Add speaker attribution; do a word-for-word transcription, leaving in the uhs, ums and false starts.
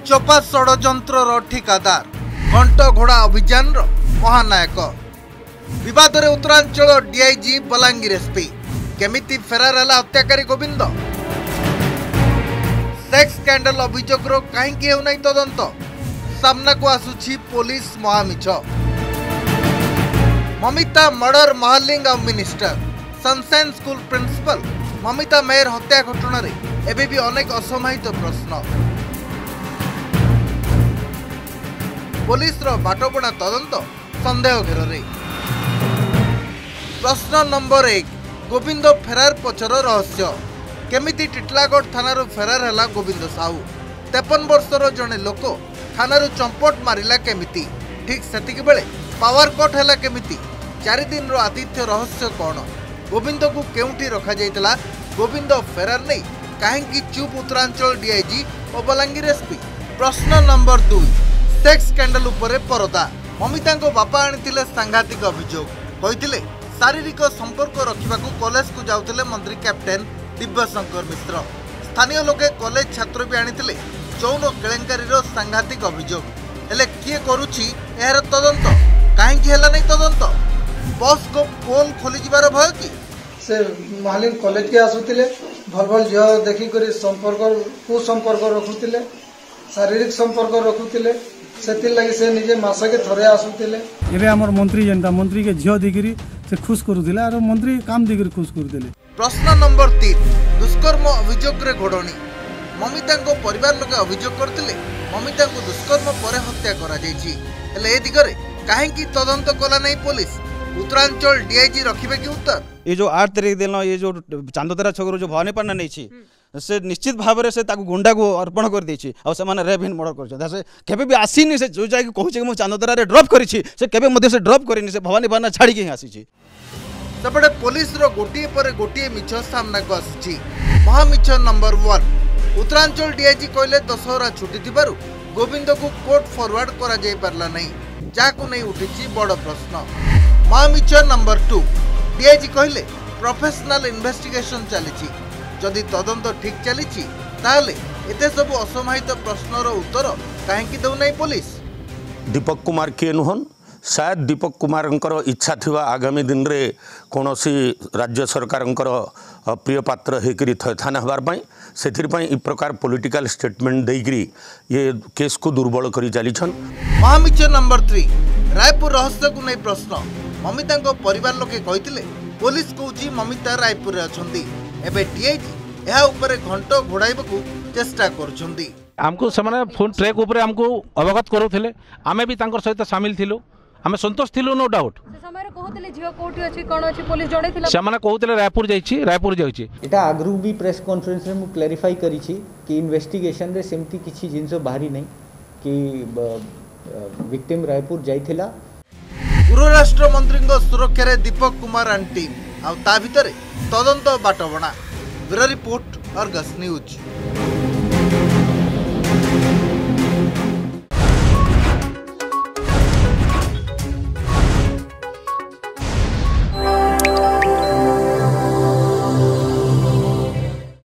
Speaker 1: चोपा षड़यंत्र ठिकादार घंट घोड़ा अभियान महानायक विवाद में उत्तरांचल डीआईजी बलांगीर एसपी केमिति फेरार है हत्याकारी गोविंद सेक्स स्कैंडल अभियोग कहीं होना तदंत सामना को आसुछि पुलिस महामिछ ममिता मर्डर महलिंग और minister sunshine school principal Mamita मेयर हत्या घटना एबे भी अनेक असमाहित प्रश्न पुलिस रो बाटबणा तदंत संदेह घेर प्रश्न नंबर एक गोविंद फेरार पछर रहस्य केमिति टिटलागढ़ थाना फेरार है गोविंद साहू तेपन वर्षर जड़े लोक थाना चंपट मारिला केमिति ठीक सेतिक बेले पावर कट है केमिति चारि दिन रो आतिथ्य रहस्य कौन गोविंद को केउठी रखा जाइतला गोविंद फेरार नहीं कहीं चुप उत्तरांचल डीआईजी और बलांगीर एसपी प्रश्न नंबर दुई सेक्स स्कैंडल उपरे परदा ममिता बापा आनी सांघातिक अभियोग कहते शारीरिक संपर्क रखा कॉलेज को जाऊले मंत्री कैप्टेन दिव्यशंकर मिश्र स्थानीय लोके कॉलेज छात्र भी आनी चौन केलेंकारी सांघातिक अभियोग हेले किए करुछि यार तदंत कहीं नहीं तदंत बस को पोल खोली जिबार भय कि
Speaker 2: से मालिक कॉलेज के आसुतिले भल भल झील देखिक संपर्क कुसंपर्क रखुतिले शारीरिक संपर्क रखुतिले सेतिर लगी से निजे मासके थरे आसुतिले
Speaker 3: एबे हमर मंत्री जनता मंत्री के झील दिगिरी से खुश करुतिले और मंत्री काम दिगिरी खुश करुतिले
Speaker 1: प्रश्न नंबर तीन दुष्कर्म अभियोग रे घोड़णी ममिता को परिवार लोक अभियोग करथिले ममिता को दुष्कर्म पर हत्या करा जायछि हेले ए दिगरे काहेकि तदंत कला नहीं पुलिस उत्तरांचल डीआईजी रखिबे कि उत्तर
Speaker 4: ये जो आठ तारीख दिन ये जो चांदोतेरा छकरो जो भवानी पाना नहीं से निश्चित भाव में से ताकू गुंडा को अर्पण कर देछि और से माने रेप इन मर्डर कर से केबे भी आसीनी से जो जाय कहू छै मो चांदोतेरा रे ड्रॉप करिछि से केबे मध्य से ड्रॉप करिनि से भवानी पाना छाड़ी के आसीछि
Speaker 1: सेपटे पुलिस रो गोटिए पर गोटिए मिछ सामना को आसीछि महामिछ नंबर वन उत्तरांचल डीआईजी कहले दशहरा छुट्टी थिबारु गोविंद को कोर्ट फॉरवर्ड करा जाय परला नहीं जाकू नहीं उठिछि बड़ प्रश्न महामिछ नंबर टू डीआईजी कहले प्रोफेशनल इन्वेस्टिगेशन चली जदि तदंत ठीक चली एते सब असमाहित प्रश्नर उत्तर कहीं दौना पुलिस
Speaker 5: दीपक कुमार किए नुहन शायद दीपक कुमार इच्छा थिबा आगामी दिन रे कौनसी राज्य सरकार प्रिय पात्र होकर थैथान हबार से प्रकार पॉलिटिकल स्टेटमेंट देकरी ये केस को दुर्बल करी चलीछन
Speaker 1: महामिछ नंबर थ्री रायपुर रहस्य को नहीं प्रश्न ममिता परिवार लोके कहते पुलिस कहूँ ममिता रायपुर रे अछंती एबे डीआईजी यह ऊपर घंट घोड़ाइबकु चेष्टा करुछंती
Speaker 6: हमको से फोन ट्रैक ऊपर हमको अवगत करूले आमे भी तांकर सहित शामिल थिलु आमे संतोष थिलु नो डाउट कहते रायपुर जाइए रायपुर जाइए
Speaker 7: एटा आगरू भी प्रेस कॉन्फ्रेंस में मु क्लेरिफाई करी छी कि इन्वेस्टिगेशन रे सेमती किछि जिंस बाहरी नहीं कि विक्टिम रायपुर जाइथिला
Speaker 1: गृह राष्ट्र मंत्री सुरक्षा रे दीपक कुमार आंटी आ ता भितरे तदंत बाटबणा ब्यूरो रिपोर्ट अर्गस न्यूज।